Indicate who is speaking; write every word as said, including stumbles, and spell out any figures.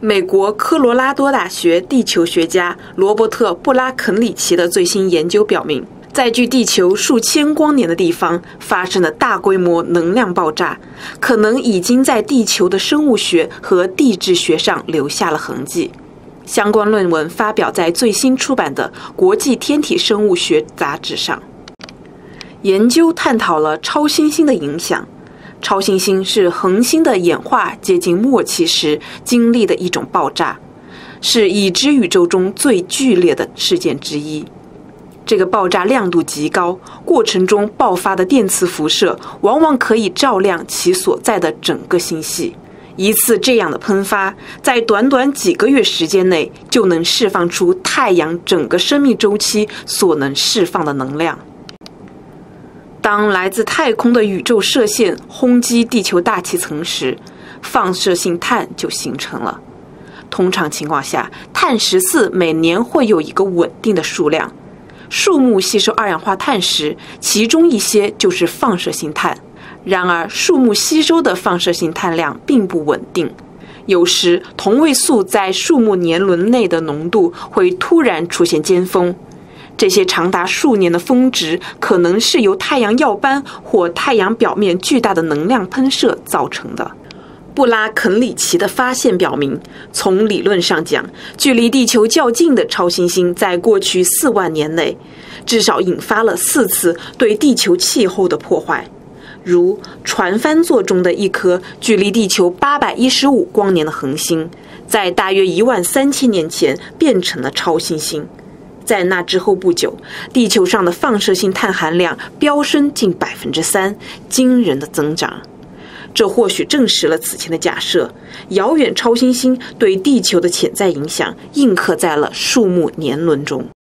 Speaker 1: 美国科罗拉多大学地球学家罗伯特·布拉肯里奇的最新研究表明，在距地球数千光年的地方发生的大规模能量爆炸，可能已经在地球的生物学和地质学上留下了痕迹。相关论文发表在最新出版的《国际天体生物学》杂志上。研究探讨了超新星的影响。超新星是恒星的演化接近末期时经历的一种爆炸，是已知宇宙中最剧烈的事件之一。这个爆炸亮度极高，过程中爆发的电磁辐射往往可以照亮其所在的整个星系。一次这样的喷发，在短短几个月时间内就能释放出太阳整个生命周期所能释放的能量。当来自太空的宇宙射线轰击地球大气层时，放射性碳就形成了。通常情况下，碳十四每年会有一个稳定的数量。树木吸收二氧化碳时，其中一些就是放射性碳。然而，树木吸收的放射性碳量并不稳定，有时同位素在树木年轮内的浓度会突然出现尖峰。这些长达数年的峰值可能是由太阳耀斑或太阳表面巨大的能量喷射造成的。布拉肯里奇的发现表明，从理论上讲，距离地球较近的超新星在过去四万年内，至少引发了四次对地球气候的破坏。如船帆座中的一颗距离地球八百一十五光年的恒星，在大约一万三千年前变成了超新星。在那之后不久，地球上的放射性碳含量飙升近百分之三，惊人的增长。这或许证实了此前的假设：遥远超新星对地球的潜在影响印刻在了树木年轮中。